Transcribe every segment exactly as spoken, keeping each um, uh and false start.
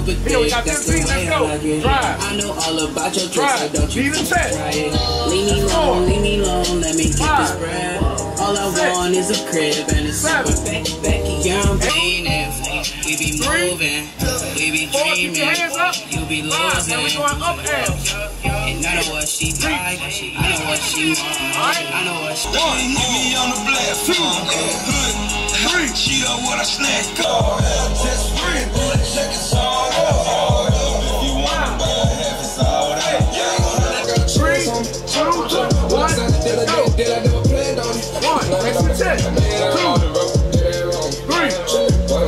super thick, that's the way I like it. I know all about your tricks, so don't you try it. Leave me alone, leave me alone, let me get this bread. All I want is a crib and a super Becky, Becky, young painting. We be moving, we be dreaming, you be losing. And I know what she like, I know what she want, I know what she want. Hit me on the platform, hood, she know what I snack on. Just free, check it all out. If you want to buy half, it's all out. Three, two, one, go. Did I never planned on it? One, next to ten, two, three, four,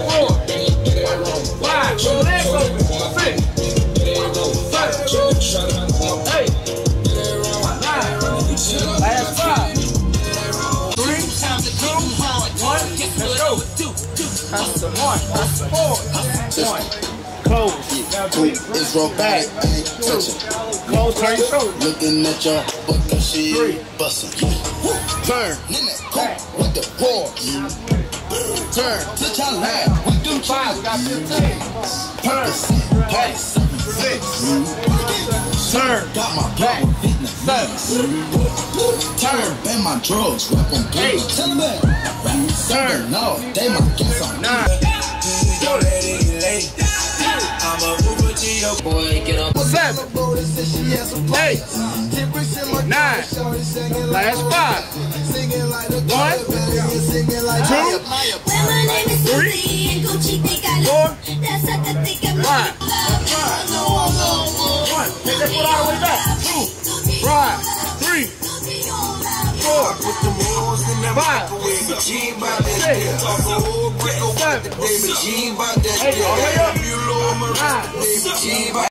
five, legs open, six, seven, eight, nine, last five, three, two, one, let's go. That's the one, that's the four, one, close. Two is roll back, touching. Close, turn your shoulder. Looking at your butt, cause she bustin'. Turn, back with the four. Turn, touch your line with them five. We got fifteen. Turn, back, six. Turn, got my back, seven. Turn, bend my drugs, rap on eight. Tell them that. Turn, no, they my guess on nine. Don't let it get late. I'm a Uber to your boy, get up. Seven, eight, nine, last five. One, two, three, four, five. One, take that foot all the way back. Two, five, three, four, five, six, seven, eight, all the way up. Nine.